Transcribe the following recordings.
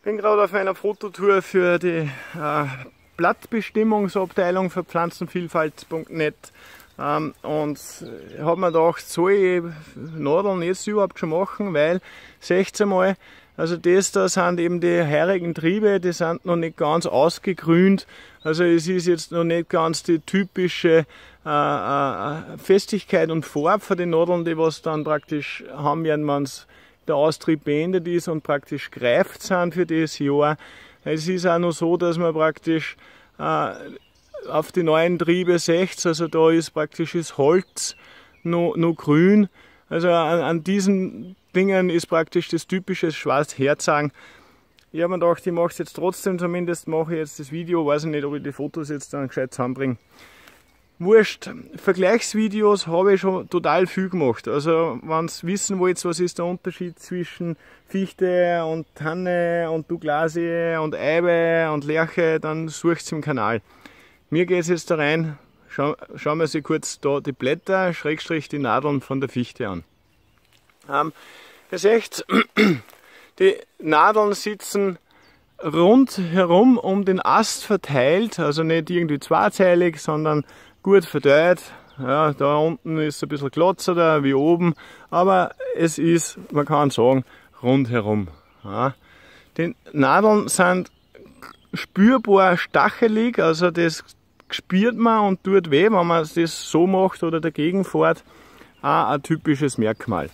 bin gerade auf einer Fototour für die Blattbestimmungsabteilung für Pflanzenvielfalt.net und habe mir gedacht, soll ich Nadeln jetzt überhaupt schon machen, weil 16 Mal, also das da sind eben die heurigen Triebe, die sind noch nicht ganz ausgegrünt, also es ist jetzt noch nicht ganz die typische Festigkeit und Farbe für die Nadeln, die was dann praktisch haben werden, wenn der Austrieb beendet ist und praktisch greift sind für das Jahr. Es ist auch noch so, dass man praktisch auf die neuen Triebe sieht, also da ist praktisch das Holz noch grün. Also an diesen Dingen ist praktisch das typische Schwarzherzagen. Ich habe mir gedacht, ich mache es jetzt trotzdem, zumindest mache ich jetzt das Video, weiß ich nicht, ob ich die Fotos jetzt dann gescheit zusammenbringe. Wurscht, Vergleichsvideos habe ich schon total viel gemacht. Also wenn ihr wissen wollt, was ist der Unterschied zwischen Fichte und Tanne und Douglasie und Eibe und Lärche, dann sucht es im Kanal. Mir geht es jetzt da rein, schauen wir sich kurz da die Blätter, Schrägstrich die Nadeln von der Fichte an. Ihr seht, die Nadeln sitzen rundherum um den Ast verteilt, also nicht irgendwie zweizeilig, sondern gut verteilt. Ja, da unten ist es ein bisschen glotzer wie oben, aber es ist, man kann sagen, rundherum. Ja. Die Nadeln sind spürbar stachelig, also das spürt man und tut weh, wenn man das so macht oder dagegen fährt. Auch ein typisches Merkmal.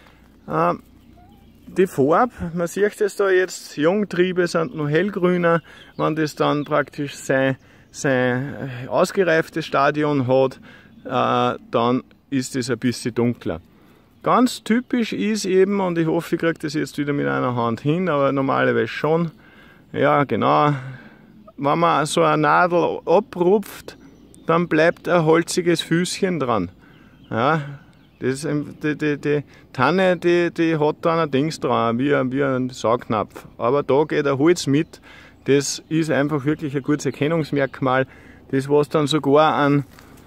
Die Farbe, man sieht es da jetzt, Jungtriebe sind noch hellgrüner, wenn das dann praktisch sein ausgereiftes Stadion hat, dann ist es ein bisschen dunkler. Ganz typisch ist eben, und ich hoffe, ich kriege das jetzt wieder mit einer Hand hin, aber normalerweise schon, ja genau, wenn man so eine Nadel abrupft, dann bleibt ein holziges Füßchen dran. Ja, die Tanne, die hat dann ein Dings dran, wie ein Saugnapf, aber da geht ein Holz mit. Das ist einfach wirklich ein gutes Erkennungsmerkmal. Das, was dann sogar an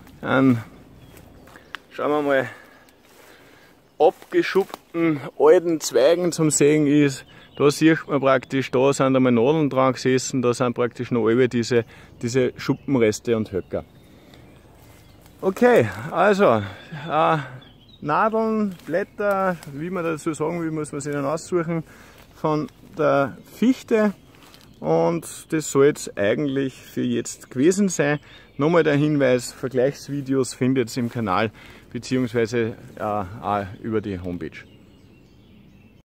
schauen wir mal, abgeschuppten alten Zweigen zum Sehen ist. Da sieht man praktisch, da sind einmal Nadeln dran gesessen, da sind praktisch noch alle diese Schuppenreste und Höcker. Okay, also Nadeln, Blätter, wie man dazu sagen will, muss man sich dann aussuchen, von der Fichte. Und das soll es eigentlich für jetzt gewesen sein. Nochmal der Hinweis, Vergleichsvideos findet ihr im Kanal, beziehungsweise auch über die Homepage.